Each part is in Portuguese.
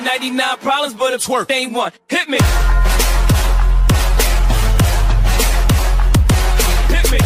99 problems, but it's work ain't one. Hit me. Hit me.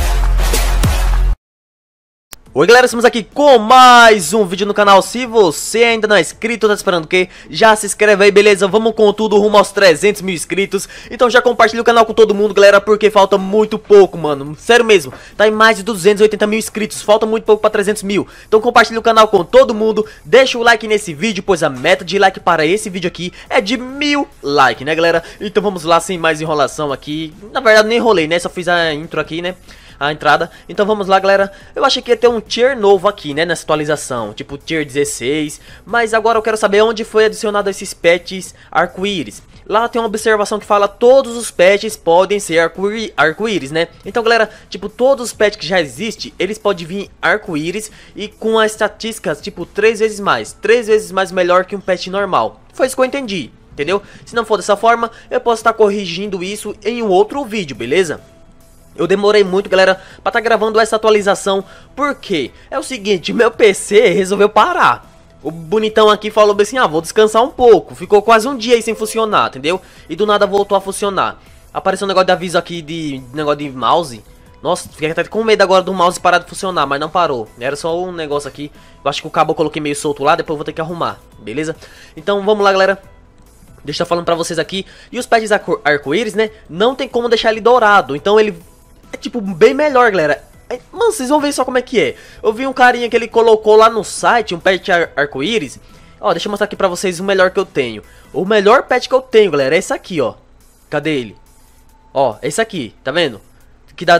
Oi galera, estamos aqui com mais um vídeo no canal. Se você ainda não é inscrito, tá esperando o quê? Já se inscreve aí, beleza? Vamos com tudo rumo aos 300 mil inscritos. Então já compartilha o canal com todo mundo, galera, porque falta muito pouco, mano. Sério mesmo, tá em mais de 280 mil inscritos, falta muito pouco pra 300 mil. Então compartilha o canal com todo mundo, deixa o like nesse vídeo, pois a meta de like para esse vídeo aqui é de 1000 likes, né galera? Então vamos lá, sem mais enrolação aqui. Na verdade nem enrolei, né? Só fiz a intro aqui, né? A entrada. Então vamos lá, galera. Eu achei que ia ter um tier novo aqui, né, nessa atualização, tipo tier 16. Mas agora eu quero saber onde foi adicionado esses patches arco-íris. Lá tem uma observação que fala todos os patches podem ser arco-íris, né? Então, galera, tipo, todos os patches que já existem, eles podem vir arco-íris e com as estatísticas, tipo, 3 vezes mais melhor que um patch normal. Foi isso que eu entendi, entendeu? Se não for dessa forma, eu posso estar corrigindo isso em um outro vídeo, beleza? Eu demorei muito, galera, pra estar gravando essa atualização, porque é o seguinte, meu PC resolveu parar. O bonitão aqui falou assim, vou descansar um pouco. Ficou quase um dia aí sem funcionar, entendeu? E do nada voltou a funcionar. Apareceu um negócio de aviso aqui de negócio de mouse. Nossa, fiquei até com medo agora do mouse parar de funcionar, mas não parou. Era só um negócio aqui. Eu acho que o cabo eu coloquei meio solto lá, depois eu vou ter que arrumar, beleza? Então vamos lá, galera. Deixa eu falando pra vocês aqui. E os patches arco-íris, né? Não tem como deixar ele dourado, então ele é tipo bem melhor, galera. Mano, vocês vão ver só como é que é. Eu vi um carinha que ele colocou lá no site, um patch arco-íris. Ó, deixa eu mostrar aqui pra vocês o melhor que eu tenho. O melhor patch que eu tenho, galera, é esse aqui, ó. Cadê ele? Ó, esse aqui, tá vendo? Que dá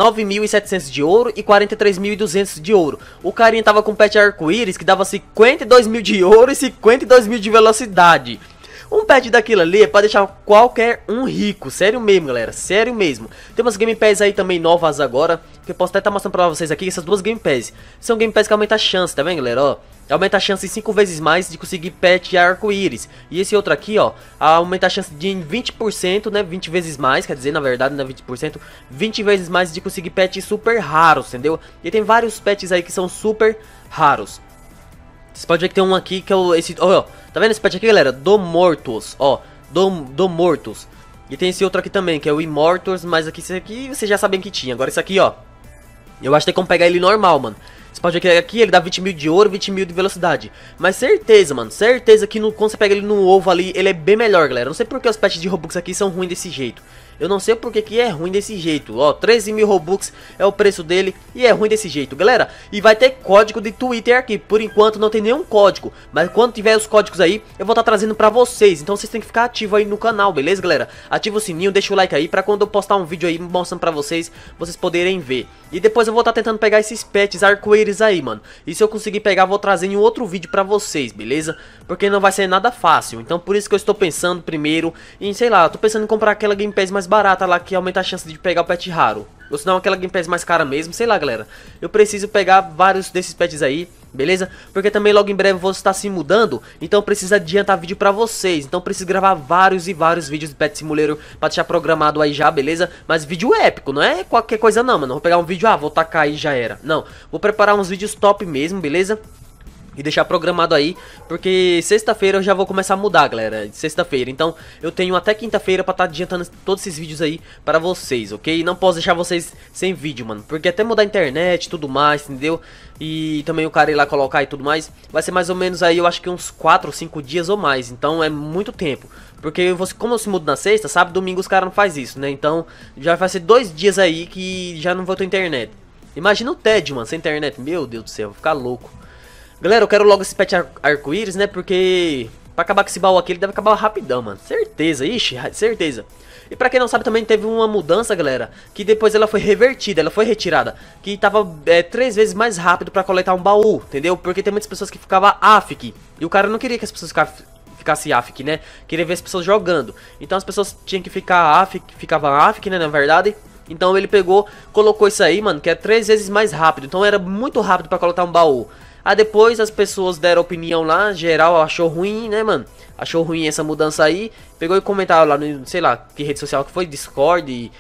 19.700 de ouro e 43.200 de ouro. O carinha tava com patch arco-íris que dava 52 mil de ouro e 52 mil de velocidade. Um patch daquilo ali é pra deixar qualquer um rico. Sério mesmo, galera. Sério mesmo. Tem umas Game Pass aí também novas agora, que eu posso até estar mostrando pra vocês aqui. Essas duas Game Pass são Game Pass que aumenta a chance, tá vendo, galera? Ó, aumenta a chance em 5 vezes mais de conseguir patch arco-íris. E esse outro aqui, ó, aumenta a chance de 20%, né? 20 vezes mais, quer dizer, na verdade, não é 20%. 20 vezes mais de conseguir patch super raros, entendeu? E tem vários patches aí que são super raros. Você pode ver que tem um aqui que é o... Ó, tá vendo esse patch aqui, galera? Do Mortus, ó. Do Mortus. E tem esse outro aqui também, que é o Immortals. Mas aqui, esse aqui vocês já sabem que tinha. Agora esse aqui, ó. Eu acho que tem como pegar ele normal, mano. Você pode ver que aqui ele dá 20 mil de ouro, 20 mil de velocidade. Mas certeza, mano, certeza que quando você pega ele no ovo ali, ele é bem melhor, galera. Não sei porque os patches de Robux aqui são ruins desse jeito. Eu não sei porque que é ruim desse jeito. Ó, 13 mil Robux é o preço dele e é ruim desse jeito, galera. E vai ter código de Twitter aqui. Por enquanto não tem nenhum código, mas quando tiver os códigos aí, eu vou estar trazendo pra vocês. Então vocês têm que ficar ativo aí no canal, beleza, galera? Ativa o sininho, deixa o like aí pra quando eu postar um vídeo aí mostrando pra vocês, vocês poderem ver. E depois eu vou estar tentando pegar esses patches arco-íris aí, mano. E se eu conseguir pegar, vou trazer em um outro vídeo pra vocês, beleza? Porque não vai ser nada fácil. Então por isso que eu estou pensando primeiro em, sei lá, eu tô pensando em comprar aquela Game Pass mais barata lá, que aumenta a chance de pegar o patch raro. Ou senão aquela Game Pass mais cara mesmo, sei lá, galera. Eu preciso pegar vários desses patches aí, beleza? Porque também logo em breve eu vou estar se mudando, então preciso adiantar vídeo pra vocês. Então preciso gravar vários e vários vídeos de Pet Simulator pra deixar programado aí já, beleza? Mas vídeo épico, não é qualquer coisa não, mano. Vou pegar um vídeo, vou tacar aí já era. Não, vou preparar uns vídeos top mesmo, beleza? E deixar programado aí, porque sexta-feira eu já vou começar a mudar, galera, sexta-feira. Então eu tenho até quinta-feira pra estar adiantando todos esses vídeos aí para vocês, ok? Não posso deixar vocês sem vídeo, mano, porque até mudar a internet e tudo mais, entendeu? E também o cara ir lá colocar e tudo mais, vai ser mais ou menos aí, eu acho que uns 4 ou 5 dias ou mais. Então é muito tempo, porque como eu se mudo na sexta, sábado, domingo os caras não fazem isso, né? Então já vai ser 2 dias aí que já não vou ter internet. Imagina o tédio, mano, sem internet, meu Deus do céu, vou ficar louco. Galera, eu quero logo esse patch arco-íris, né? Porque pra acabar com esse baú aqui, ele deve acabar rapidão, mano. Certeza, ixi, certeza. E pra quem não sabe também teve uma mudança, galera, que depois ela foi revertida, ela foi retirada. Que tava 3 vezes mais rápido pra coletar um baú, entendeu? Porque tem muitas pessoas que ficavam AFK. E o cara não queria que as pessoas ficassem AFK, né? Queria ver as pessoas jogando. Então as pessoas tinham que ficar AFK, ficavam AFK, né, na verdade. Então ele pegou, colocou isso aí, mano, que é 3 vezes mais rápido. Então era muito rápido pra coletar um baú. Aí depois as pessoas deram opinião lá, geral achou ruim, né, mano? Achou ruim essa mudança aí. Pegou e comentaram lá no, sei lá, que rede social que foi, Discord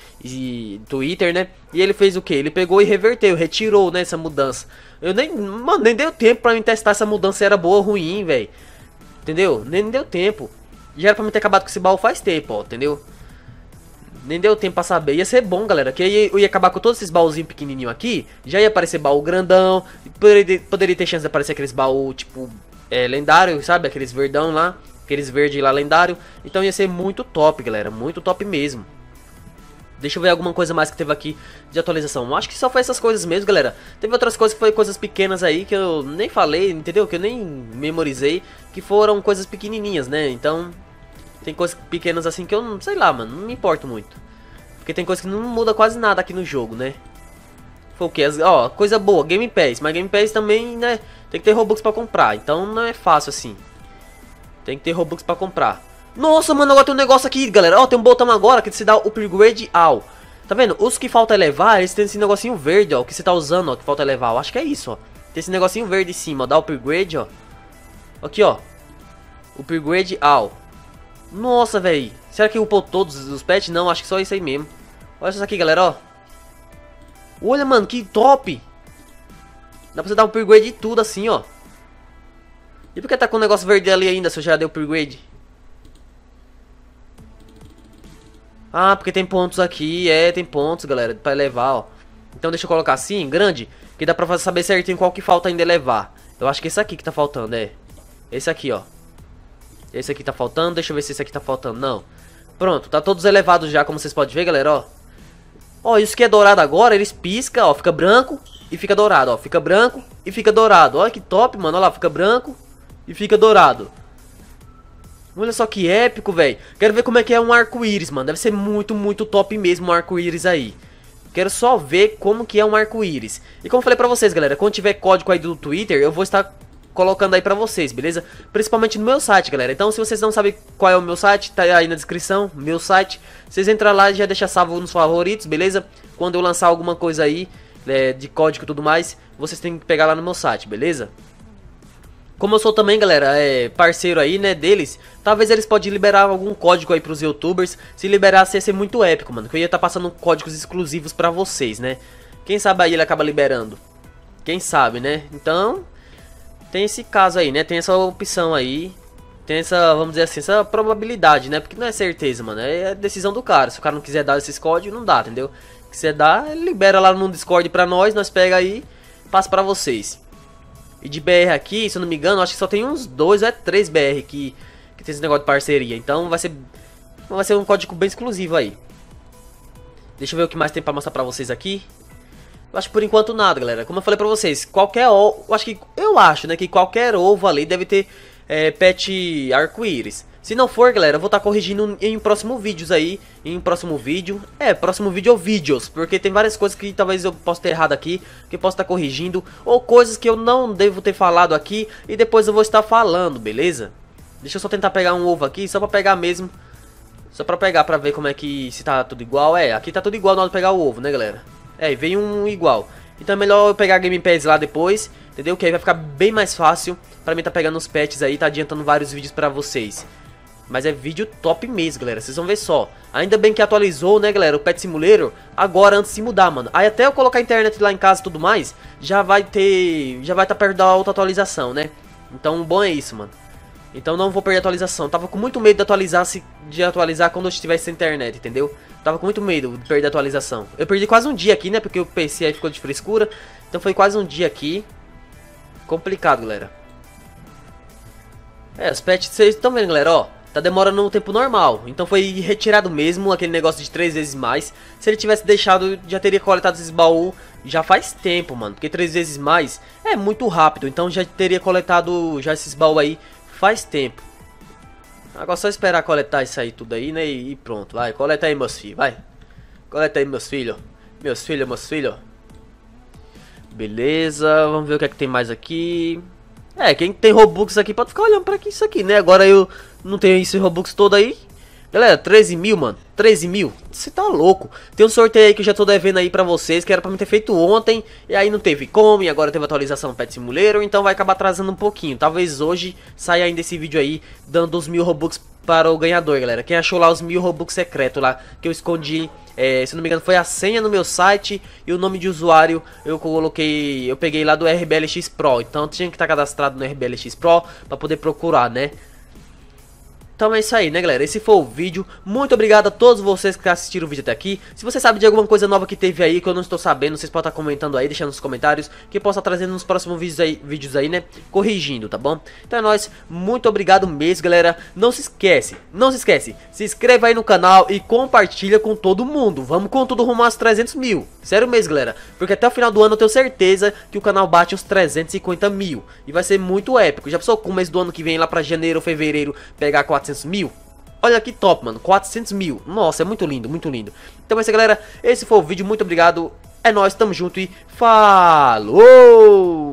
e Twitter, né? E ele fez o que? Ele pegou e reverteu, retirou, né, essa mudança. Eu nem, mano, nem deu tempo pra mim testar essa mudança se era boa ou ruim, velho. Entendeu? Nem deu tempo. Já era pra mim ter acabado com esse baú faz tempo, ó, entendeu? Nem deu tempo pra saber. Ia ser bom, galera, que eu ia acabar com todos esses baúzinhos pequenininhos aqui. Já ia aparecer baú grandão. Poderia ter chance de aparecer aqueles baú, tipo, lendário, sabe? Aqueles verdão lá. Aqueles verdes lá, lendário. Então ia ser muito top, galera. Muito top mesmo. Deixa eu ver alguma coisa mais que teve aqui de atualização. Eu acho que só foi essas coisas mesmo, galera. Teve outras coisas que foi coisas pequenas aí que eu nem falei, entendeu? Que eu nem memorizei. Que foram coisas pequenininhas, né? Então, tem coisas pequenas assim que eu não sei lá, mano. Não me importo muito. Porque tem coisa que não muda quase nada aqui no jogo, né? Foi o que? Ó, coisa boa, Game Pass. Mas Game Pass também, né? Tem que ter Robux pra comprar. Então não é fácil assim. Tem que ter Robux pra comprar. Nossa, mano, agora tem um negócio aqui, galera. Ó, tem um botão agora que se dá o upgrade all. Tá vendo? Os que falta elevar, eles têm esse negocinho verde, ó. Que você tá usando, ó, que falta elevar. Eu acho que é isso, ó. Tem esse negocinho verde em cima, ó. Dá upgrade, ó. Aqui, ó. Upgrade all. Nossa, velho. Será que upou todos os pets? Não, acho que só isso aí mesmo. Olha isso aqui, galera, ó. Olha, mano, que top. Dá pra você dar upgrade de tudo assim, ó. E por que tá com o negócio verde ali ainda, se eu já dei upgrade? Ah, porque tem pontos aqui, tem pontos, galera, pra elevar, ó. Então deixa eu colocar assim, grande, que dá pra saber certinho qual que falta ainda elevar. Eu acho que esse aqui que tá faltando, esse aqui, ó. Esse aqui tá faltando, deixa eu ver se esse aqui tá faltando, não. Pronto, tá todos elevados já, como vocês podem ver, galera, ó. Ó, isso que é dourado agora, eles piscam, ó, fica branco e fica dourado, ó. Fica branco e fica dourado, olha que top, mano, olha lá, fica branco e fica dourado. Olha só que épico, velho. Quero ver como é que é um arco-íris, mano. Deve ser muito, muito top mesmo um arco-íris aí. Quero só ver como que é um arco-íris. E como eu falei pra vocês, galera, quando tiver código aí do Twitter, eu vou estar colocando aí pra vocês, beleza? Principalmente no meu site, galera. Então, se vocês não sabem qual é o meu site, tá aí na descrição, meu site. Vocês entram lá e já deixa salvo nos favoritos, beleza? Quando eu lançar alguma coisa aí, de código e tudo mais, vocês têm que pegar lá no meu site, beleza? Como eu sou também, galera, parceiro aí, né, deles, talvez eles podem liberar algum código aí pros youtubers. Se liberasse ia ser muito épico, mano, que eu ia estar passando códigos exclusivos pra vocês, né. Quem sabe aí ele acaba liberando. Quem sabe, né. Então, tem esse caso aí, né, tem essa opção aí. Tem essa, vamos dizer assim, essa probabilidade, né, porque não é certeza, mano, é decisão do cara. Se o cara não quiser dar esses códigos, não dá, entendeu. Se quiser dar, ele libera lá no Discord pra nós pega aí e passa pra vocês. E de BR aqui, se eu não me engano, acho que só tem uns 2 ou 3 BR que tem esse negócio de parceria. Então vai ser um código bem exclusivo aí. Deixa eu ver o que mais tem pra mostrar pra vocês aqui. Eu acho que por enquanto nada, galera. Como eu falei pra vocês, qualquer ovo, eu acho, né, que qualquer ovo ali deve ter pet arco-íris. Se não for, galera, eu vou estar corrigindo em próximos vídeos aí. Em próximo vídeo. Próximo vídeo ou vídeos. Porque tem várias coisas que talvez eu possa ter errado aqui. Que eu posso estar corrigindo. Ou coisas que eu não devo ter falado aqui. E depois eu vou estar falando, beleza? Deixa eu só tentar pegar um ovo aqui. Só pra pegar mesmo. Só pra pegar pra ver como é que... Se tá tudo igual. Aqui tá tudo igual na hora de pegar o ovo, né, galera? E veio um igual. Então é melhor eu pegar a Game Pass lá depois. Entendeu? Que aí vai ficar bem mais fácil pra mim tá pegando os pets aí. Tá adiantando vários vídeos pra vocês. Mas é vídeo top mesmo, galera, vocês vão ver só. Ainda bem que atualizou, né, galera, o Pet Simulator. Agora, antes de mudar, mano. Aí até eu colocar a internet lá em casa e tudo mais, já vai estar perto da outra atualização, né. Então, bom é isso, mano. Então não vou perder a atualização. Tava com muito medo de atualizar quando eu estivesse sem internet, entendeu? Tava com muito medo de perder a atualização. Eu perdi quase um dia aqui, né, porque o PC aí ficou de frescura. Então foi quase um dia aqui. Complicado, galera. Os pets, vocês estão vendo, galera, ó. Tá demorando no tempo normal, então foi retirado mesmo aquele negócio de 3 vezes mais. Se ele tivesse deixado, já teria coletado esses baús já faz tempo, mano. Porque 3 vezes mais é muito rápido, então já teria coletado já esses baús aí faz tempo. Agora só esperar coletar isso aí tudo aí, né, e pronto. Vai, coleta aí, meus filhos, vai. Coleta aí, meus filhos. Meus filhos. Beleza, vamos ver o que é que tem mais aqui. Quem tem Robux aqui pode ficar olhando pra isso aqui, né? Agora eu não tenho esse Robux todo aí. Galera, 13 mil, mano. 13 mil. Você tá louco. Tem um sorteio aí que eu já tô devendo aí pra vocês, que era pra mim ter feito ontem. E aí não teve como, e agora teve atualização no Pet Simulator. Então vai acabar atrasando um pouquinho. Talvez hoje saia ainda esse vídeo aí, dando os 1000 Robux para o ganhador, galera. Quem achou lá os 1000 Robux secretos lá, que eu escondi... se não me engano foi a senha no meu site e o nome de usuário eu peguei lá do RBLX Pro. Então tinha que estar cadastrado no RBLX Pro pra poder procurar, né? Então é isso aí, né, galera? Esse foi o vídeo. Muito obrigado a todos vocês que assistiram o vídeo até aqui. Se você sabe de alguma coisa nova que teve aí, que eu não estou sabendo, vocês podem estar comentando aí, deixando nos comentários, que eu possa estar trazendo nos próximos vídeos aí, né? Corrigindo, tá bom? Então é nóis. Muito obrigado mesmo, galera. Não se esquece, se inscreva aí no canal e compartilha com todo mundo. Vamos com tudo rumo aos 300 mil. Sério mesmo, galera. Porque até o final do ano eu tenho certeza que o canal bate uns 350 mil. E vai ser muito épico. Já pensou com o começo do ano que vem, lá pra janeiro ou fevereiro, pegar 400 mil? Olha que top, mano, 400 mil. Nossa, é muito lindo, muito lindo. Então é isso aí, galera, esse foi o vídeo, muito obrigado. É nóis, tamo junto e falou!